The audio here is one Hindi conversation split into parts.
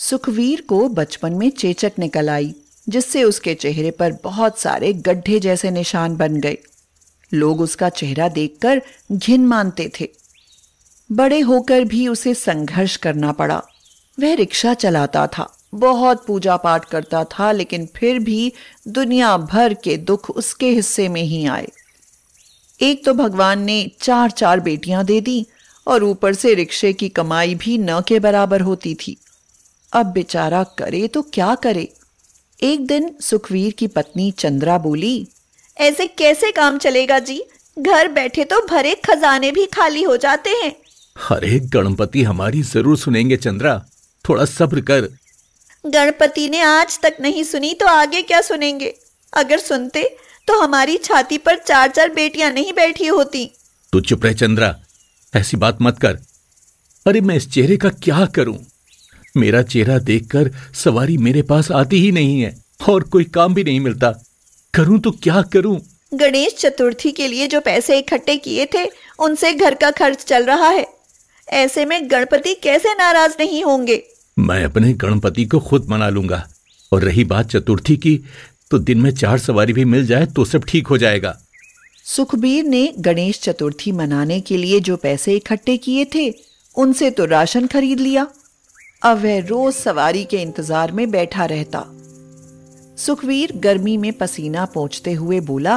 सुखवीर को बचपन में चेचक निकल आई, जिससे उसके चेहरे पर बहुत सारे गड्ढे जैसे निशान बन गए। लोग उसका चेहरा देखकर घिन मानते थे। बड़े होकर भी उसे संघर्ष करना पड़ा। वह रिक्शा चलाता था, बहुत पूजा पाठ करता था, लेकिन फिर भी दुनिया भर के दुख उसके हिस्से में ही आए। एक तो भगवान ने 4 बेटियां दे दी और ऊपर से रिक्शे की कमाई भी न के बराबर होती थी। अब बेचारा करे तो क्या करे। एक दिन सुखवीर की पत्नी चंद्रा बोली, ऐसे कैसे काम चलेगा जी? घर बैठे तो भरे खजाने भी खाली हो जाते हैं। अरे गणपति हमारी जरूर सुनेंगे चंद्रा, थोड़ा सब्र कर। गणपति ने आज तक नहीं सुनी तो आगे क्या सुनेंगे? अगर सुनते तो हमारी छाती पर 4 बेटियां नहीं बैठी होती। तू चुप रह चंद्रा, ऐसी बात मत कर। अरे मैं इस चेहरे का क्या करूं? मेरा चेहरा देखकर सवारी मेरे पास आती ही नहीं है और कोई काम भी नहीं मिलता। करूं तो क्या करूं? गणेश चतुर्थी के लिए जो पैसे इकट्ठे किए थे उनसे घर का खर्च चल रहा है। ऐसे में गणपति कैसे नाराज नहीं होंगे? मैं अपने गणपति को खुद मना लूंगा। और रही बात चतुर्थी की, तो दिन में 4 सवारी भी मिल जाए तो सब ठीक हो जाएगा। सुखबीर ने गणेश चतुर्थी मनाने के लिए जो पैसे इकट्ठे किए थे उनसे तो राशन खरीद लिया। अब वह रोज सवारी के इंतजार में बैठा रहता। सुखवीर गर्मी में पसीना पोंछते हुए बोला,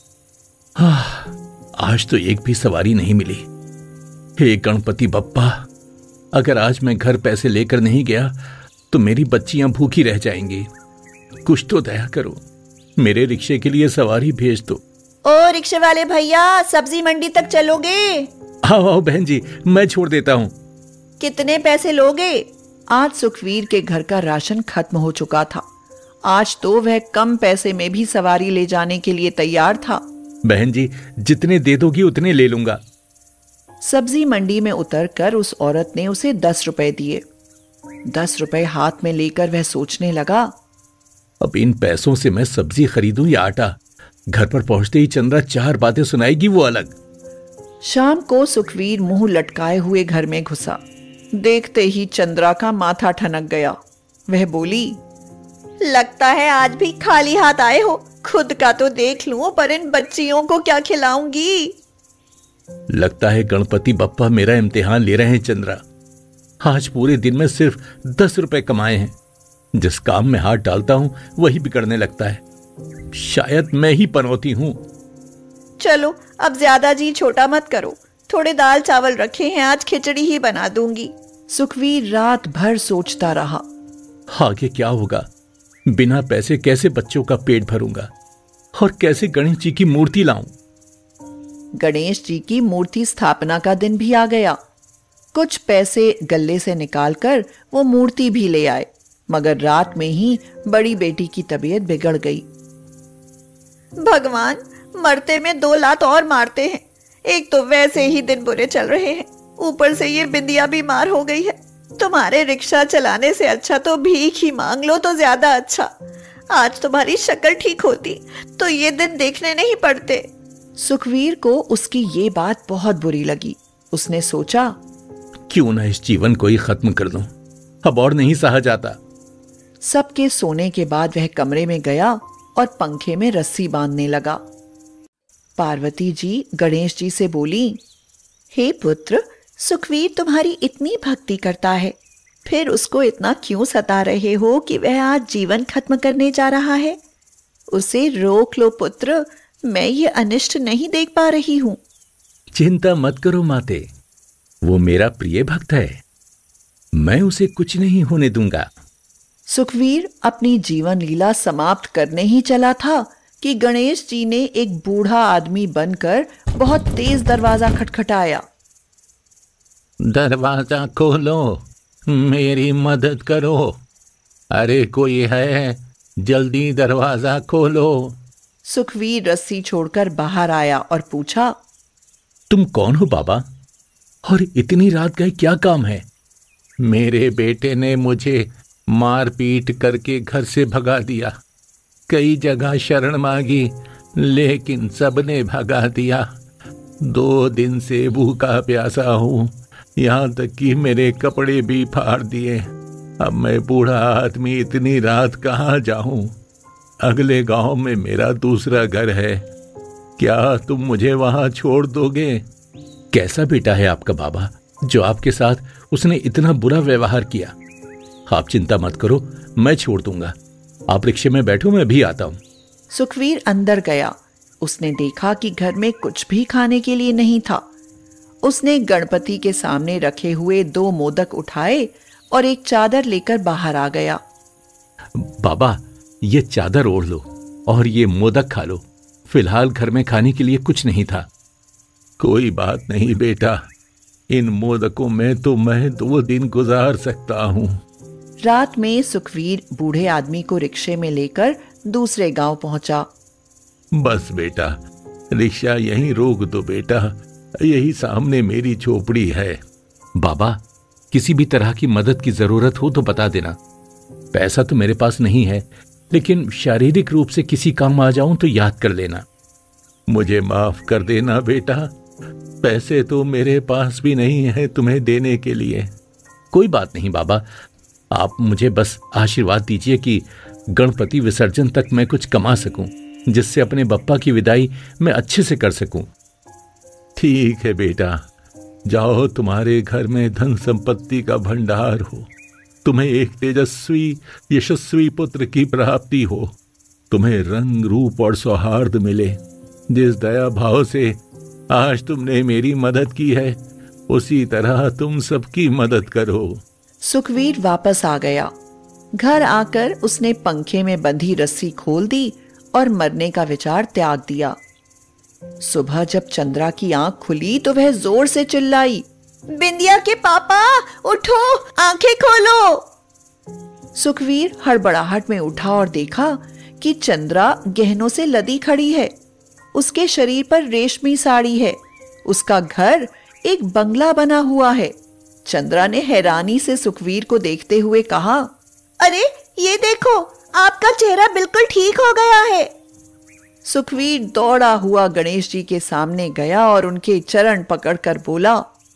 आज तो एक भी सवारी नहीं मिली। हे गणपति बप्पा, अगर आज मैं घर पैसे लेकर नहीं गया तो मेरी बच्चियां भूखी रह जाएंगी। कुछ तो दया करो, मेरे रिक्शे के लिए सवारी भेज दो। ओ रिक्शे वाले भैया, सब्जी मंडी तक चलोगे? आओ आओ बहन जी, मैं छोड़ देता हूँ। कितने पैसे लोगे? आज सुखवीर के घर का राशन खत्म हो चुका था। आज तो वह कम पैसे में भी सवारी ले जाने के लिए तैयार था। बहन जी, जितने दे दोगी उतने ले लूंगा। सब्जी मंडी में उतरकर उस औरत ने उसे 10 रुपए दिए। 10 रुपए हाथ में लेकर वह सोचने लगा, अब इन पैसों से मैं सब्जी खरीदूं या आटा? घर पर पहुंचते ही चंद्रा 4 बातें सुनाएगी, वो अलग। शाम को सुखवीर मुंह लटकाए हुए घर में घुसा। देखते ही चंद्रा का माथा ठनक गया। वह बोली, लगता है आज भी खाली हाथ आए हो। खुद का तो देख लूं, पर इन बच्चियों को क्या खिलाऊंगी? लगता है गणपति बप्पा मेरा इम्तिहान ले रहे हैं चंद्रा। आज पूरे दिन में सिर्फ 10 रुपए कमाए हैं। जिस काम में हाथ डालता हूं वही बिगड़ने लगता है। शायद मैं ही पनौती हूं। चलो अब ज्यादा जी छोटा मत करो। थोड़े दाल चावल रखे हैं, आज खिचड़ी ही बना दूंगी। सुखवीर रात भर सोचता रहा, आगे क्या होगा? बिना पैसे कैसे बच्चों का पेट भरूंगा और कैसे गणेश जी की मूर्ति लाऊं? गणेश जी की मूर्ति स्थापना का दिन भी आ गया। कुछ पैसे गल्ले से निकालकर वो मूर्ति भी ले आए, मगर रात में ही बड़ी बेटी की तबीयत बिगड़ गई। भगवान, मरते में 2 लात और मारते हैं। एक तो वैसे ही दिन बुरे चल रहे हैं, ऊपर से ये बिंदिया बीमार हो गई है। तुम्हारे रिक्शा चलाने से अच्छा तो भीख ही मांग लो तो ज्यादा अच्छा। आज तुम्हारी शक्ल ठीक होती तो ये दिन देखने नहीं पड़ते। सुखवीर को उसकी ये बात बहुत बुरी लगी। उसने सोचा, क्यों ना इस जीवन को ही खत्म कर दूं, अब और नहीं सहा जाता। सबके सोने के बाद वह कमरे में गया और पंखे में रस्सी बांधने लगा। पार्वती जी गणेश जी से बोली, हे पुत्र, सुखवीर तुम्हारी इतनी भक्ति करता है, फिर उसको इतना क्यों सता रहे हो कि वह आज जीवन खत्म करने जा रहा है? उसे रोक लो पुत्र, मैं ये अनिष्ट नहीं देख पा रही हूं। चिंता मत करो माते, वो मेरा प्रिय भक्त है, मैं उसे कुछ नहीं होने दूंगा। सुखवीर अपनी जीवन लीला समाप्त करने ही चला था कि गणेश जी ने एक बूढ़ा आदमी बनकर बहुत तेज दरवाजा खटखटाया। दरवाजा खोलो, मेरी मदद करो। अरे कोई है, जल्दी दरवाजा खोलो। सुखवीर रस्सी छोड़कर बाहर आया और पूछा, तुम कौन हो बाबा, और इतनी रात गए क्या काम है? मेरे बेटे ने मुझे मारपीट करके घर से भगा दिया। कई जगह शरण मांगी, लेकिन सबने भगा दिया। 2 दिन से भूखा प्यासा हूं, यहां तक कि मेरे कपड़े भी फाड़ दिए। अब मैं बूढ़ा आदमी इतनी रात कहाँ जाऊं? अगले गांव में मेरा दूसरा घर है, क्या तुम मुझे वहां छोड़ दोगे? कैसा बेटा है आपका बाबा जो आपके साथ उसने इतना बुरा व्यवहार किया? आप चिंता मत करो, मैं छोड़ दूंगा। आप रिक्शे में बैठो, मैं भी आता हूं। सुखवीर अंदर गया। उसने देखा कि घर में कुछ भी खाने के लिए नहीं था। उसने गणपति के सामने रखे हुए 2 मोदक उठाए और एक चादर लेकर बाहर आ गया। बाबा, ये चादर ओढ़ लो और ये मोदक खा लो। फिलहाल घर में खाने के लिए कुछ नहीं था। कोई बात नहीं बेटा, इन मोदकों में तो मैं 2 दिन गुजार सकता हूं। रात में सुखवीर बूढ़े आदमी को रिक्शे में लेकर दूसरे गांव पहुंचा। बस बेटा, रिक्शा यहीं रोक दो बेटा, यही सामने मेरी झोपड़ी है। बाबा, किसी भी तरह की मदद की जरूरत हो तो बता देना। पैसा तो मेरे पास नहीं है, लेकिन शारीरिक रूप से किसी काम आ जाऊं तो याद कर लेना। मुझे माफ कर देना बेटा, पैसे तो मेरे पास भी नहीं है तुम्हें देने के लिए। कोई बात नहीं बाबा, आप मुझे बस आशीर्वाद दीजिए कि गणपति विसर्जन तक मैं कुछ कमा सकूं, जिससे अपने बप्पा की विदाई मैं अच्छे से कर सकूं। ठीक है बेटा, जाओ, तुम्हारे घर में धन संपत्ति का भंडार हो, तुम्हें एक तेजस्वी यशस्वी पुत्र की प्राप्ति हो, तुम्हें रंग रूप और सौहार्द मिले। जिस दया भाव से आज तुमने मेरी मदद की है, उसी तरह तुम सबकी मदद करो। सुखवीर वापस आ गया। घर आकर उसने पंखे में बंधी रस्सी खोल दी और मरने का विचार त्याग दिया। सुबह जब चंद्रा की आंख खुली तो वह जोर से चिल्लाई, बिंदिया के पापा, उठो, आंखें खोलो। सुखवीर हड़बड़ाहट में उठा और देखा कि चंद्रा गहनों से लदी खड़ी है। उसके शरीर पर रेशमी साड़ी है। उसका घर एक बंगला बना हुआ है। चंद्रा ने हैरानी से सुखवीर को देखते हुए कहा, अरे ये देखो, आपका चेहरा बिल्कुल ठीक हो गया है। सुखवीर दौड़ा हुआ गणेश जी के सामने गया और उनके चरण पकड़कर बोला,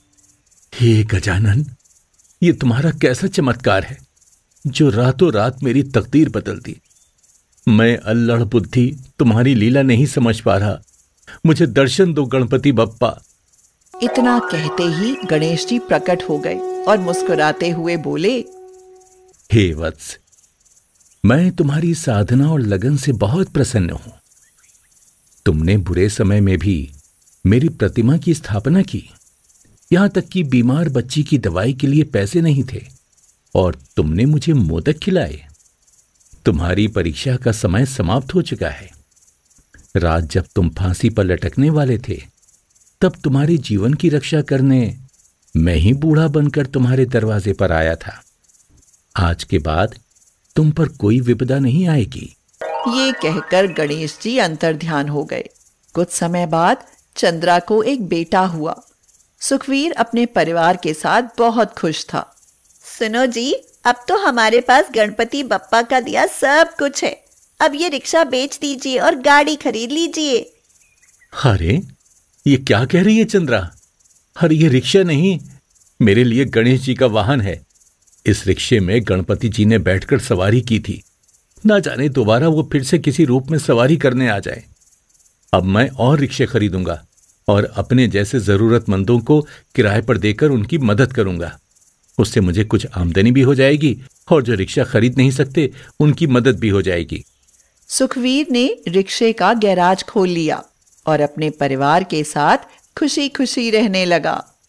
हे गजानन, ये तुम्हारा कैसा चमत्कार है जो रातों रात मेरी तकदीर बदल दी। मैं अल्लड़ बुद्धि तुम्हारी लीला नहीं समझ पा रहा, मुझे दर्शन दो गणपति बप्पा। इतना कहते ही गणेश जी प्रकट हो गए और मुस्कुराते हुए बोले, हे वत्स, मैं तुम्हारी साधना और लगन से बहुत प्रसन्न हूं। तुमने बुरे समय में भी मेरी प्रतिमा की स्थापना की, यहां तक कि बीमार बच्ची की दवाई के लिए पैसे नहीं थे और तुमने मुझे मोदक खिलाए। तुम्हारी परीक्षा का समय समाप्त हो चुका है। रात जब तुम फांसी पर लटकने वाले थे, तब तुम्हारे जीवन की रक्षा करने मैं ही बूढ़ा बनकर तुम्हारे दरवाजे पर आया था। आज के बाद तुम पर कोई विपदा नहीं आएगी। ये कहकर गणेश जी अंतर्ध्यान हो गए। कुछ समय बाद चंद्रा को एक बेटा हुआ। सुखवीर अपने परिवार के साथ बहुत खुश था। सुनो जी, अब तो हमारे पास गणपति बप्पा का दिया सब कुछ है। अब ये रिक्शा बेच दीजिए और गाड़ी खरीद लीजिए। अरे ये क्या कह रही है चंद्रा? अरे ये रिक्शा नहीं, मेरे लिए गणेश जी का वाहन है। इस रिक्शे में गणपति जी ने बैठकर सवारी की थी। ना जाने दोबारा वो फिर से किसी रूप में सवारी करने आ जाए। अब मैं और रिक्शे खरीदूंगा और अपने जैसे जरूरतमंदों को किराए पर देकर उनकी मदद करूंगा। उससे मुझे कुछ आमदनी भी हो जाएगी और जो रिक्शा खरीद नहीं सकते उनकी मदद भी हो जाएगी। सुखवीर ने रिक्शे का गैराज खोल लिया और अपने परिवार के साथ खुशी खुशी रहने लगा।